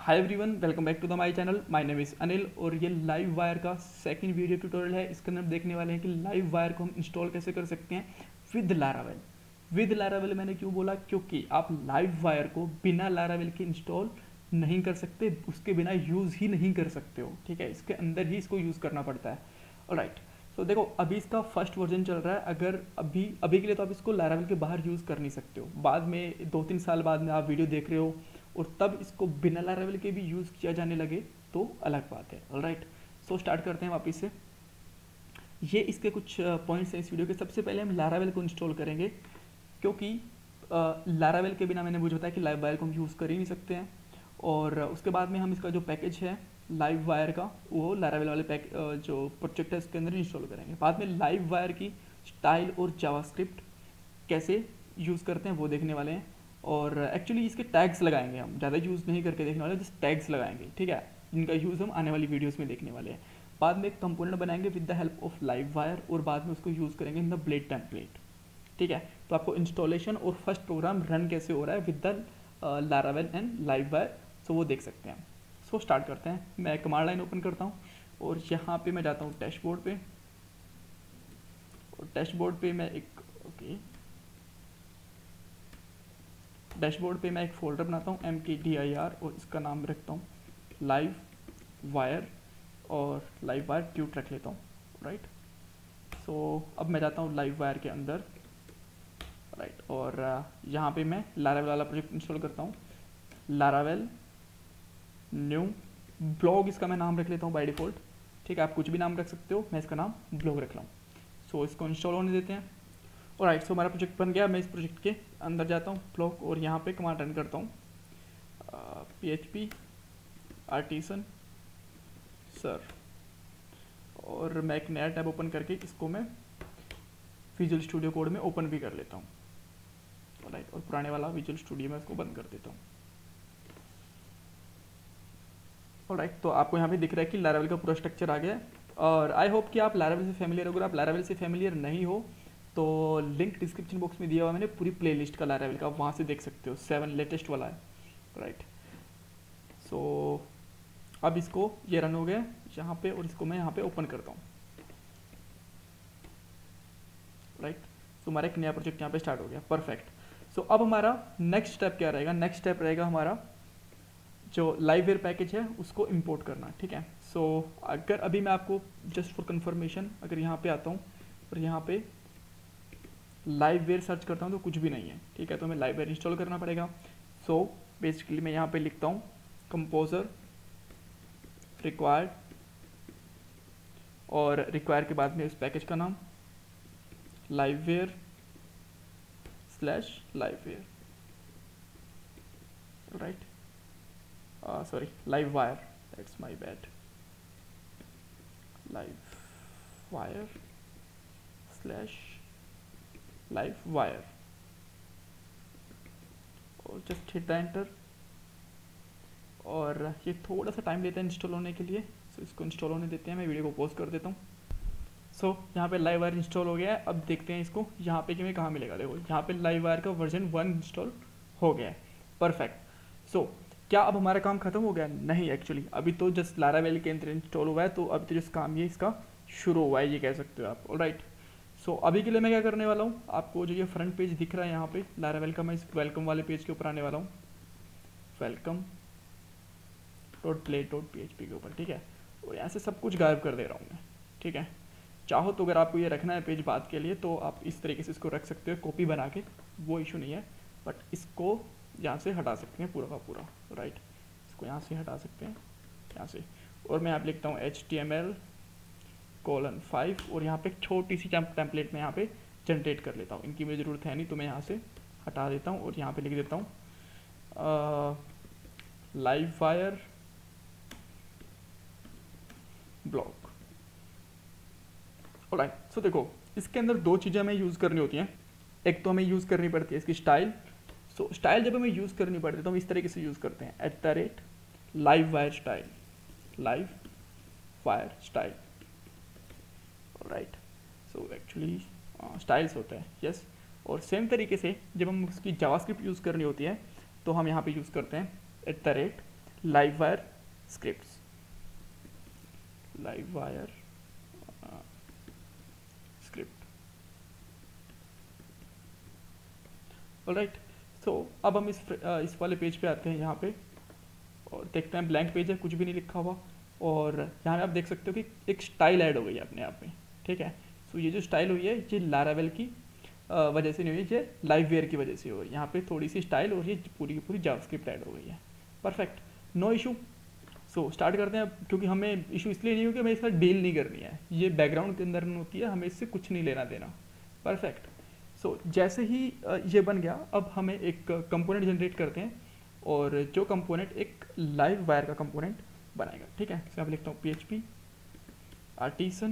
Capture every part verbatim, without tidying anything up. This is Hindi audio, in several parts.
Hi everyone, welcome back to the my channel. My name is Anil और ये लाइव वायर का सेकंड वीडियो ट्यूटोरियल है। इसके अंदर हम देखने वाले हैं कि लाइव वायर को हम इंस्टॉल कैसे कर सकते हैं विद लारावेल। विद लारावेल मैंने क्यों बोला, क्योंकि आप लाइव वायर को बिना लारावेल के इंस्टॉल नहीं कर सकते, उसके बिना यूज़ ही नहीं कर सकते हो। ठीक है, इसके अंदर ही इसको यूज़ करना पड़ता है। ऑलराइट, तो देखो अभी इसका फर्स्ट वर्जन चल रहा है। अगर अभी अभी के लिए तो आप इसको लारावेल के बाहर यूज़ कर नहीं सकते हो। बाद में दो तीन साल बाद में आप वीडियो देख रहे हो और तब इसको बिना लारावेल के भी यूज़ किया जाने लगे तो अलग बात है। ऑलराइट, सो स्टार्ट करते हैं वापस से। ये इसके कुछ पॉइंट्स हैं इस वीडियो के। सबसे पहले हम लारावेल को इंस्टॉल करेंगे, क्योंकि लारावेल के बिना मैंने मुझे बताया कि लाइव वायर को हम यूज़ कर ही नहीं सकते हैं। और उसके बाद में हम इसका जो पैकेज है लाइव वायर का, वो लारावेल वाले पैक जो प्रोजेक्ट है उसके अंदर इंस्टॉल करेंगे। बाद में लाइव वायर की स्टाइल और जावास्क्रिप्ट कैसे यूज़ करते हैं वो देखने वाले हैं। और एक्चुअली इसके टैग्स लगाएंगे, हम ज़्यादा यूज़ नहीं करके देखने वाले, जस्ट टैग्स लगाएंगे। ठीक है, जिनका यूज़ हम आने वाली वीडियोस में देखने वाले हैं। बाद में एक कंपोनेंट बनाएंगे with the help of Livewire और बाद में उसको यूज़ करेंगे इन द ब्लेड टेम्पलेट। ठीक है, तो आपको इंस्टॉलेशन और फर्स्ट प्रोग्राम रन कैसे हो रहा है with the Laravel and Livewire, so वो देख सकते हैं। सो so, स्टार्ट करते हैं। मैं कमांड लाइन ओपन करता हूँ और यहाँ पे मैं जाता हूँ डैशबोर्ड पे, और डैशबोर्ड पे मैं एक ओके डैशबोर्ड पे मैं एक फोल्डर बनाता हूँ एम के डी आई आर और इसका नाम रखता हूँ लाइव वायर और लाइव वायर ट्यूट रख लेता हूँ। राइट, सो अब मैं जाता हूँ लाइव वायर के अंदर। राइट, और यहाँ पे मैं लारावेल वाला प्रोजेक्ट इंस्टॉल करता हूँ। लारावेल न्यू ब्लॉग, इसका मैं नाम रख लेता हूँ बाय डिफ़ॉल्ट। ठीक है, आप कुछ भी नाम रख सकते हो, मैं इसका नाम ब्लॉग रख रहा हूँ। सो इसको इंस्टॉल होने देते हैं। और राइट, सो हमारा प्रोजेक्ट बन गया। मैं इस प्रोजेक्ट के अंदर जाता हूँ ब्लॉग और यहाँ पे कमांड रन करता हूँ P H P artisan serve, और मैं एक नया टैब ओपन करके इसको मैं विजुअल स्टूडियो कोड में ओपन भी कर लेता हूँ। राइट, और पुराने वाला विजुअल स्टूडियो में इसको बंद कर देता हूँ। राइट, तो आपको यहाँ पे दिख रहा है कि लारावेल का पूरा स्ट्रक्चर आ गया है। और आई होप कि आप लारावेल से फैमिलियर हो। अगर आप लारावेल से फैमिलियर नहीं हो तो लिंक डिस्क्रिप्शन बॉक्स में दिया हुआ मैंने पूरी प्लेलिस्ट का लारावेल का, वहाँ से देख सकते हो। सेवन लेटेस्ट वाला है। राइट, सो अब इसको ये रन हो गया यहाँ पे और इसको मैं यहाँ पे ओपन करता हूँ। राइट, सो हमारा एक नया प्रोजेक्ट यहाँ पे स्टार्ट हो गया। परफेक्ट। सो अब हमारा नेक्स्ट स्टेप क्या रहेगा? नेक्स्ट स्टेप रहेगा हमारा जो लाइव वेयर पैकेज है उसको इंपोर्ट करना। ठीक है, सो so, अगर अभी मैं आपको जस्ट फॉर कंफर्मेशन अगर यहाँ पे आता हूँ और यहाँ पे लाइव वेयर सर्च करता हूँ तो कुछ भी नहीं है। ठीक है, तो हमें लाइव वेयर इंस्टॉल करना पड़ेगा। सो so, बेसिकली मैं यहाँ पे लिखता हूँ कंपोजर रिक्वायर्ड, और रिक्वायर के बाद में इस पैकेज का नाम live ware slash live ware. Right, sorry Livewire, that's my bad, Livewire slash Livewire, और जस्ट हिट द एंटर। और ये थोड़ा सा टाइम लेता है इंस्टॉल होने के लिए, सो so, इसको इंस्टॉल होने देते हैं। मैं वीडियो को पॉज कर देता हूँ। सो so, यहाँ पे लाइव वायर इंस्टॉल हो गया है। अब देखते हैं इसको यहाँ पे कि मैं कहाँ मिलेगा। देखो यहाँ पे लाइव वायर का वर्जन वन इंस्टॉल हो गया है। परफेक्ट। सो so, क्या अब हमारा काम खत्म हो गया? नहीं, एक्चुअली अभी तो जस्ट लारावेल के अंदर इंस्टॉल हुआ है, तो अभी तो जिस काम ये इसका शुरू हुआ है, ये कह सकते हो आप। ऑलराइट, सो अभी के लिए मैं क्या करने वाला हूँ, आपको जो ये फ्रंट पेज दिख रहा है यहाँ पे लारावेल का, मैं इस वेलकम वाले पेज के ऊपर आने वाला हूँ। Welcome dot blade dot P H P के ऊपर। ठीक है, और यहाँ से सब कुछ गायब कर दे रहा हूँ मैं। ठीक है, चाहो तो अगर आपको ये रखना है पेज बाद के लिए तो आप इस तरीके से इसको रख सकते हो, कॉपी बना के, वो इशू नहीं है। बट इसको यहाँ से हटा सकते हैं पूरा का पूरा। राइट, इसको यहाँ से हटा सकते हैं यहाँ से, और मैं यहाँ पे लिखता हूँ H T M L colon five, और यहाँ पे एक छोटी सी टेम्पलेट में यहाँ पे जनरेट कर लेता हूँ। इनकी मुझे ज़रूरत है नहीं, तो मैं यहाँ से हटा देता हूँ और यहाँ पे लिख देता हूँ Livewire blog. Alright, so देखो इसके अंदर दो चीज़ें हमें यूज़ करनी होती हैं। एक तो हमें यूज़ करनी पड़ती है इसकी स्टाइल। सो so, स्टाइल जब हमें यूज़ करनी पड़ती है तो हम इस तरीके से यूज़ करते हैं, at the rate Livewire style, Livewire style. Right, so actually styles होता है, यस yes. और सेम तरीके से जब हम उसकी जावास्क्रिप्ट यूज़ करनी होती है तो हम यहाँ पे यूज़ करते हैं at the rate Livewire scripts, Livewire script. Alright, so अब हम इस इस वाले पेज पे आते हैं, यहाँ पे और देखते हैं ब्लैंक पेज है, कुछ भी नहीं लिखा हुआ, और यहाँ पे आप देख सकते हो कि एक स्टाइल ऐड हो गई है अपने आप में, ठीक है। सो ये जो स्टाइल हुई है ये लारावेल की वजह से नहीं हुई, ये लाइव वेयर की वजह से हो गई। यहाँ पे थोड़ी सी स्टाइल और ये पूरी की पूरी जावास्क्रिप्ट ऐड हो गई है। Perfect, no issue. So start करते हैं, क्योंकि हमें इशू इसलिए नहीं हो कि हमें इसका डील नहीं करनी है, ये बैकग्राउंड के अंदर होती है, हमें इससे कुछ नहीं लेना देना। परफेक्ट। सो so, जैसे ही ये बन गया, अब हमें एक कंपोनेंट जनरेट करते हैं, और जो कंपोनेंट एक लाइव वायर का कंपोनेंट बनाएगा, ठीक है। इसमें मैं लिखता हूँ P H P artisan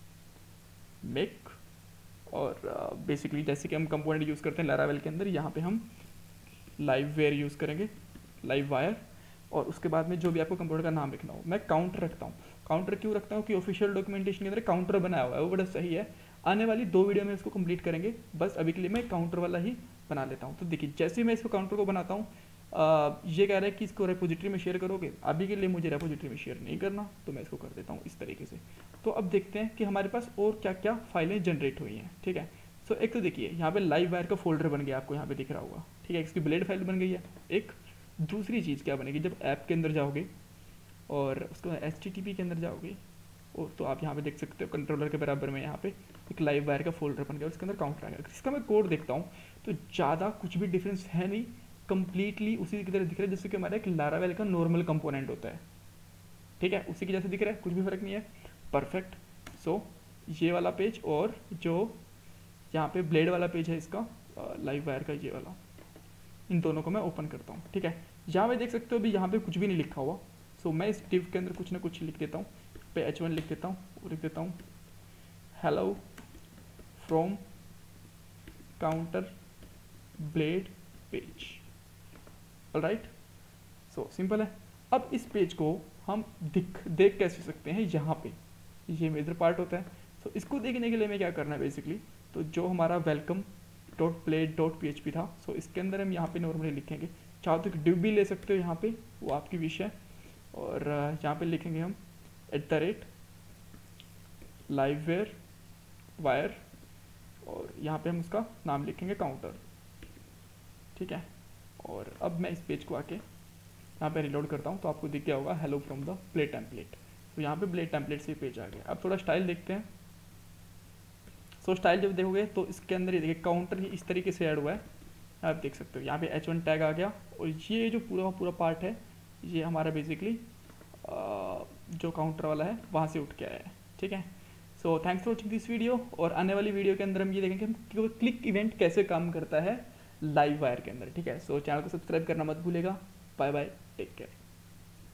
make, और बेसिकली uh, जैसे कि हम कंपोनेंट यूज़ करते हैं लारावेल के अंदर, यहाँ पे हम लाइव वेयर यूज़ करेंगे, लाइव वायर, और उसके बाद में जो भी आपको कंपोनेंट का नाम लिखना हो। मैं काउंटर रखता हूँ। काउंटर क्यों रखता हूँ कि ऑफिशियल डॉक्यूमेंटेशन के अंदर काउंटर बनाया हुआ है, वो बड़ा सही है। आने वाली दो वीडियो में इसको कंप्लीट करेंगे, बस अभी के लिए मैं काउंटर वाला ही बना लेता हूँ। तो देखिए, जैसे ही मैं इसको काउंटर को बनाता हूँ, ये कह रहा है कि इसको रेपोजिटरी में शेयर करोगे। अभी के लिए मुझे रेपोजिटरी में शेयर नहीं करना, तो मैं इसको कर देता हूँ इस तरीके से। तो अब देखते हैं कि हमारे पास और क्या क्या फाइलें जनरेट हुई हैं, ठीक है। सो एक तो देखिए, यहाँ पे लाइव वायर का फोल्डर बन गया, आपको यहाँ पे दिख रहा होगा, ठीक है। इसकी ब्लेड फाइल बन गई है एक। दूसरी चीज़ क्या बनेगी, जब ऐप के अंदर जाओगे और उसके बाद एच टी टी पी के अंदर जाओगे, और तो आप यहाँ पे देख सकते हो कंट्रोलर के बराबर में यहाँ पे एक लाइव वायर का फोल्डर बन गया, और इसके अंदर काउंटर आ गया। इसका मैं कोड देखता हूँ तो ज़्यादा कुछ भी डिफरेंस है नहीं, कंप्लीटली उसी की तरह दिख रहा है जैसे कि हमारा एक लारावेल का नॉर्मल कंपोनेंट होता है, ठीक है। उसी के जैसे दिख रहा है, कुछ भी फर्क नहीं है। परफेक्ट। सो ये वाला पेज और जो यहाँ पे ब्लेड वाला पेज है इसका लाइव वायर का, ये वाला, इन दोनों को मैं ओपन करता हूँ, ठीक है। यहाँ पे देख सकते हो अभी यहाँ पे कुछ भी नहीं लिखा हुआ। सो मैं इस डिव के अंदर कुछ ना कुछ लिख देता हूँ, पे एच वन लिख देता हूँ, और लिख देता हूँ hello from counter blade page. Alright, so simple है। अब इस पेज को हम दिख देख कैसे सकते हैं, यहाँ पे ये मेजर पार्ट होता है। सो so, इसको देखने के लिए हमें क्या करना है बेसिकली, तो जो हमारा welcome dot blade dot P H P था, सो so, इसके अंदर हम यहाँ पे नॉर्मली लिखेंगे। चाहो तो डिव भी ले सकते हो यहाँ पे, वो आपकी विश है। और यहाँ पे लिखेंगे हम at the rate live ware wire, और यहाँ पे हम उसका नाम लिखेंगे काउंटर, ठीक है। और अब मैं इस पेज को आके यहाँ पे रिलोड करता हूँ, तो आपको दिख गया होगा hello from the blade template. तो यहाँ पे प्ले टेम्पलेट से पेज आ गया। अब थोड़ा स्टाइल देखते हैं। सो so, स्टाइल जब देखोगे तो इसके अंदर ये देखिए काउंटर ही इस तरीके से ऐड हुआ है, आप देख सकते हो। यहाँ पे एच वन टैग आ गया, और ये जो पूरा पूरा पार्ट है ये हमारा बेसिकली जो काउंटर वाला है वहाँ से उठ के आया है, ठीक है। So thanks for watching this video, और आने वाली वीडियो के अंदर हम ये देखेंगे कि क्लिक इवेंट कैसे काम करता है लाइव वायर के अंदर, ठीक है। सो चैनल को सब्सक्राइब करना मत भूलेगा। Bye bye, take care.